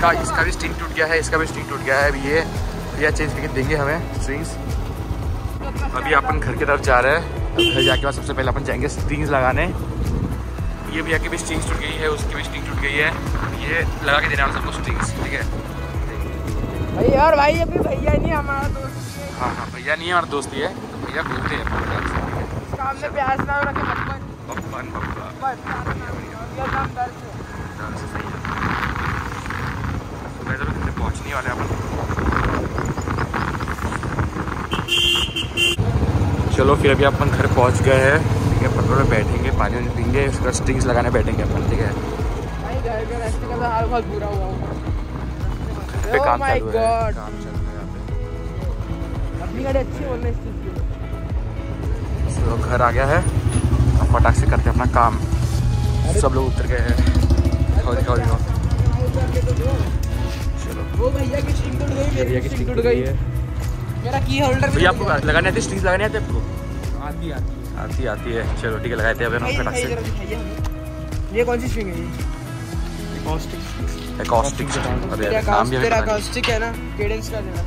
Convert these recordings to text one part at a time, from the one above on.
इसका भी स्ट्रिंग टूट गया है, इसका भी स्ट्रिंग टूट गया है। अभी ये भैया चेंज करके देंगे हमें स्ट्रिंग्स। अभी अपन घर की तरफ जा रहे हैं। घर जाके बाद सबसे पहले अपन जाएंगे स्ट्रिंग्स लगाने। ये भैया की भी स्ट्रिंग्स टूट गई है, उसकी भी स्ट्रिंग टूट गई है। ये लगा के देना सबको स्ट्रिंग्स, ठीक है भाई। और भाई अभी भैया नहीं हमारा दोस्त। हाँ भैया नहीं है, हमारा दोस्त ही है। तो भैया घूमते हैं सामने प्याज ना रखे पप्पन पहुँचने वाले अपन। चलो फिर अभी अपन घर पहुँच गए हैं, ठीक है। पत्थरों में बैठेंगे, पानी वानी पीएंगे, उसके बाद स्ट्रिंग्स लगाने बैठेंगे अपन, ठीक है। भाई घर के रास्ते का तो हाल बहुत बुरा हुआ घर पे काम चालू है, काम चल रहा है यहाँ पे। अपनी गाड़ी अच्छी बोलने इस चीज़ की। तो घर आ गया है, अब फटाक से करते हैं अपना काम। सब लोग उतर गए हैं। दिखाओ चलो। वो भैया की स्ट्रिंग टूट गई, मेरी की स्ट्रिंग टूट गई है। मेरा की होल्डर भी। भैया आपको लगाने आती है स्ट्रिंग्स लगाने आती है आपको? आती है। चलो ठीक है, लगाते हैं अब फटाक से। ये कौन सी स्ट्रिंग है? एकॉस्टिक। तेरा एकॉस्टिक है ना, केडेंस का देना।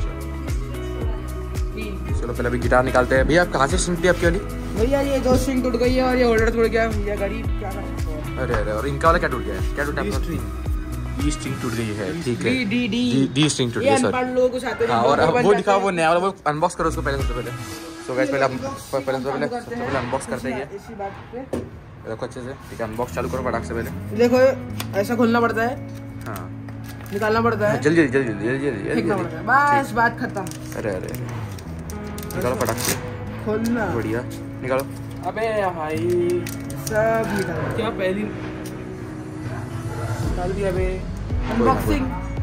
चलो पहले अभी गिटार निकालते हैं। भैया कहाँ से स्ट्रिंग थी आपकी वाली? भैया ये दो स्ट्रिंग टूट गई है और ये होल्डर टूट गया है। भैया गरीब क्या कर सकते हैं। अरे और इनका वाला क्या टूट गया है? क्या टूटा? डी स्ट्रिंग टूट गई है, ठीक है। डी स्ट्रिंग टूट गई, सॉरी। लोगों को चाहते हैं। हाँ, और वो दिखाओ, वो नया वाला, वो अनबॉक्स करो उसको पहले, सबसे पहले। सो गाइस पहले अनबॉक्स करते हैं। इसी बात पे देखो अच्छे से, ठीक है। अनबॉक्स चालू करो फटाक से पहले। देखो ऐसा खोलना पड़ता है, हाँ निकालना पड़ता है, जल्दी बस बात खत्म। अरे निकालो फटाक से, खोलना बढ़िया निकालो। अबे भाई सब निकाल क्या पहली निकाल दिया बे। अनबॉक्सिंग।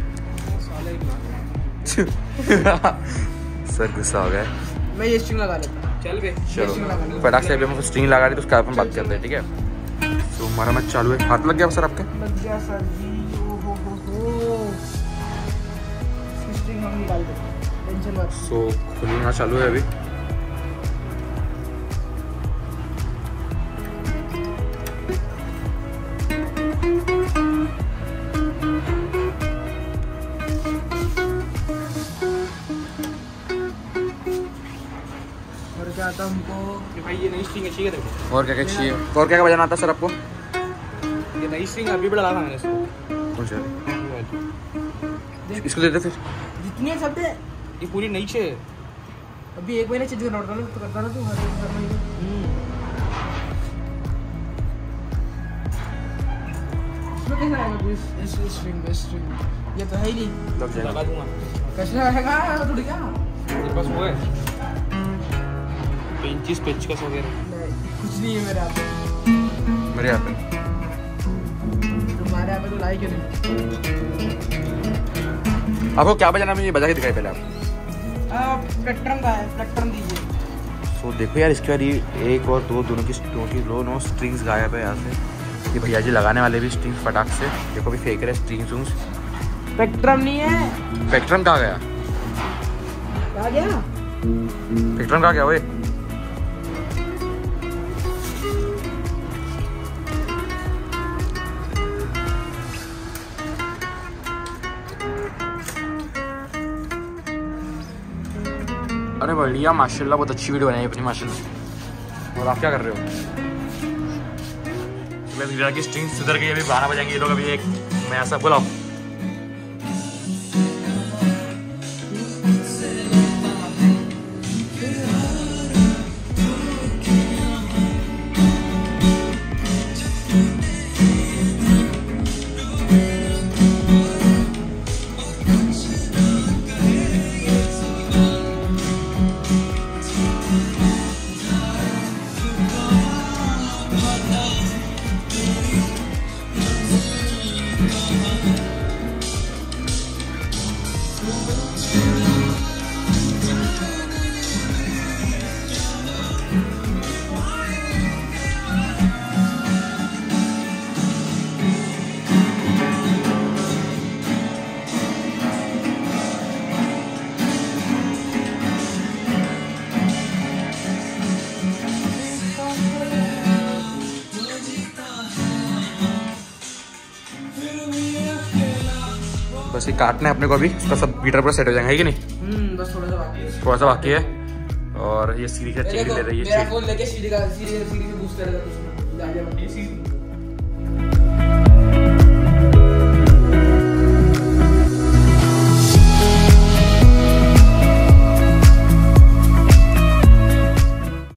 सर गुस्सा हो गया। मैं ये स्ट्रिंग लगा लेता हूँ। चल बे, चलो फटाक से अभी हम स्ट्रिंग लगा रहे तो उसका अपन बात करते हैं, ठीक है। तो हमारा मैच चालू है। हाथ लग गया सर आपके? लग गया सर जी। स्ट्रिंग हम निकाल देते, टेंशन मत। सो खुलना चालू है अभी। आता हमको कि भाई ये नई स्ट्रिंग अच्छी है। देखो और क्या चाहिए? और क्या बजाना आता है सर आपको? ये नई स्ट्रिंग अभी भी डाला था मैंने इसको। कौन सा? इसको दे दे फिर। जितनी है सब दे। ये पूरी नई है। अभी एक महीने चेंज करना पड़ता ना, तो करता ना तू हर महीने। इसमें कैसा आएगा इस स्ट्रिंग? ये तो है ही नहीं। लगा दूंगा। कैसे आएगा? टूट गया। तेरे पास वो है? पेंचिस पेचकस वगैरह कुछ नहीं है मेरे यहाँ पे। मेरे यहाँ पे? तुम्हारे यहाँ पे तो लाई क्यों नहीं? आपको क्या बजाना है? मुझे बजा के दिखाई पहले आप। स्पेक्ट्रम का है, स्पेक्ट्रम दीजिए। सो देखो यार, इसके बाद ये एक और दोनों की स्ट्रिंग्स गायब है यहाँ से। ये भैया जी लगाने वाले भी स्ट्रिंग्स फटाक से। देखो भी फेंक रहे स्ट्रिंग्स। स्पेक्ट्रम नहीं है। स्पेक्ट्रम कहाँ गया? कहाँ गया? स्पेक्ट्रम कहाँ गया? वो अरे बढ़िया, माशाल्लाह बहुत अच्छी वीडियो बनाई अपनी, माशाल्लाह। और आप क्या कर रहे हो? मैं गिटार की स्ट्रिंग सुधर गई, अभी 12 बजाएंगे ये लोग। अभी एक मैं ऐसा बुलाओ। बस ये काटना है अपने को अभी, उसका सब गिटार पूरा सेट हो जाएगा, है कि नहीं? बस थोड़ा सा बाकी है, थोड़ा सा बाकी है। और ये सीढ़ी से चेंज ले रही है, मेरा फोन लेके सीढ़ी से बूस्ट करेगा कुछ।